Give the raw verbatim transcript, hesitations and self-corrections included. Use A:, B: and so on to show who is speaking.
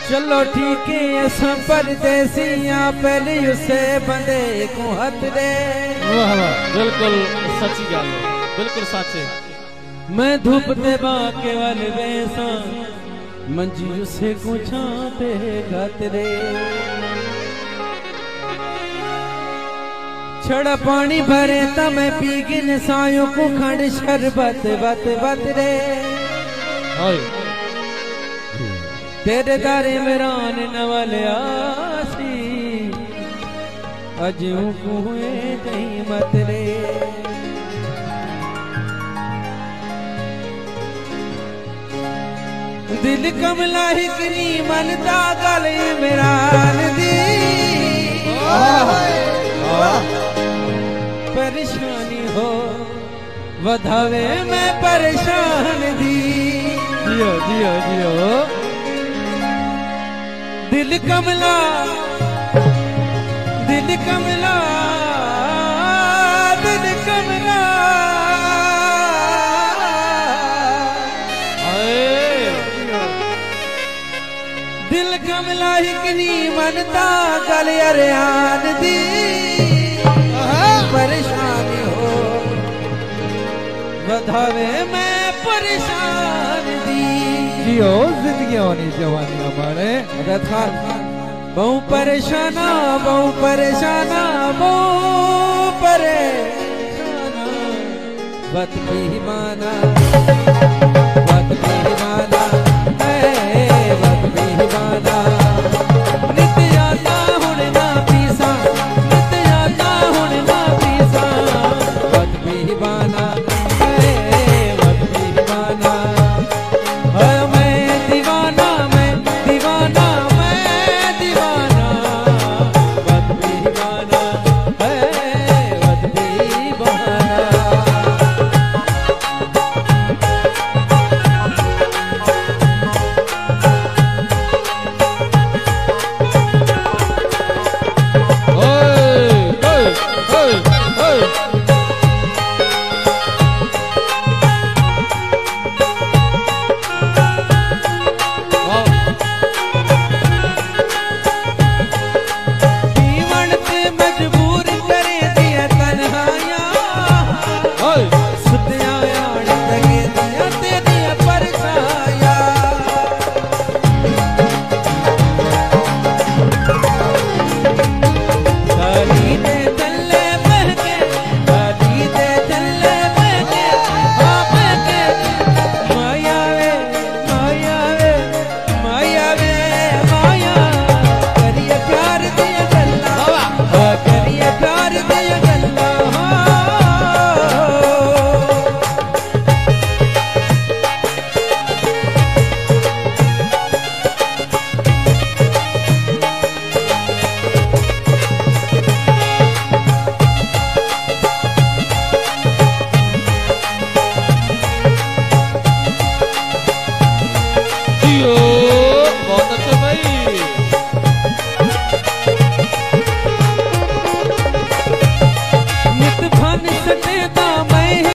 A: चलो ठीक है ऐसा परदेसियां पहले उसे बंदे को हथ दे।
B: वाह वाह बिल्कुल सच्ची गल है, बिल्कुल सच है।
A: मैं धूप दे बाके वाल वैसा मंजी उसे को छाते गत रे। छड़ा पानी भरे ता मैं पी गिन सायों को खंड शरबत बत बत रे।
B: हाय
A: तेरे दारे मेरान नवल आसी अजू कुए कहीं मत रे। दिल कमला हिकरी मनता गल इमरान दी। परेशानी हो वधावे मैं परेशान दी।
B: जियो जियो जियो
A: दिल कमला दिल कमला दिल कमला दिल कमला हिकनी मनता गल अरियान दी। परेशानी हो वधावे मैं परेशान दी।
B: जियो जिंदगी होनी जवानी हमारे
A: मदद खान बहु परेशाना बहु परेशाना बहु परेशाना बत की माना।